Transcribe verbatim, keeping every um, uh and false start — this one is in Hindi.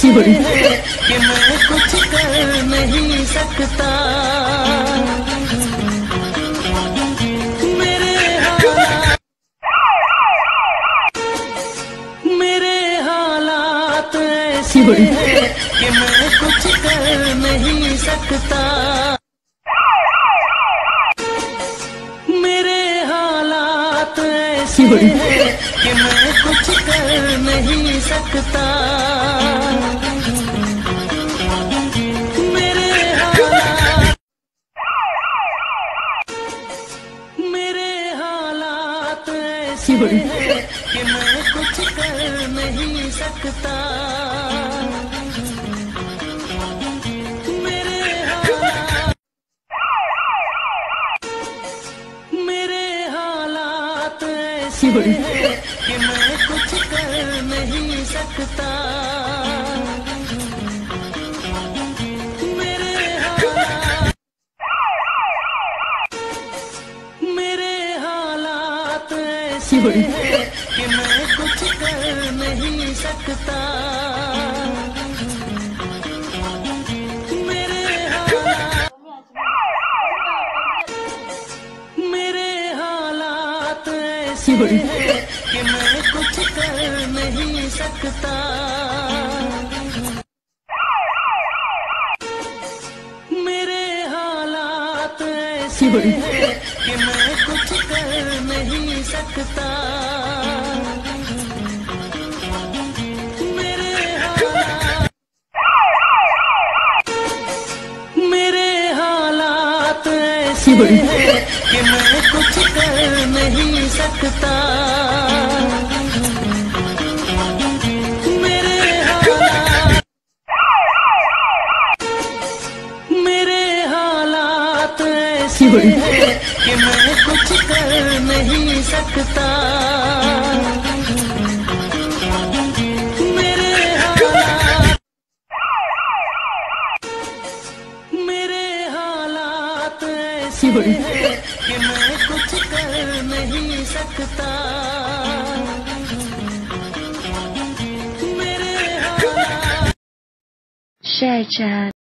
हैं कि मैं कुछ कर नहीं सकता। मेरे हालात मेरे हालात ऐसे हैं कि मैं कुछ कर नहीं सकता। मेरे हालात ऐसे हैं कि मैं कुछ कर नहीं सकता। मेरे हालात मेरे हालात ऐसे हैं कि मैं कुछ कर नहीं सकता। मेरे हालात मेरे हालात ऐसे हैं कि मैं कुछ कर नहीं सकता। मेरे हालात मेरे हालात ऐसे हैं कि मैं कुछ कर नहीं सकता। मेरे हालात मेरे हालात ऐसे हैं कि मैं कुछ कर नहीं सकता। मेरे हालात ऐसे हैं कि मैं कुछ कर नहीं सकता। मेरे हालात मेरे हालात ऐसे हैं कि मैं कुछ कर नहीं सकता। मेरे हालात मेरे हालात ऐसे हैं कि मैं कुछ कर नहीं सकता। मेरे हालात मेरे हालात ऐसे हैं कि मैं कुछ कर नहीं सकता। मेरे हालात Share chat.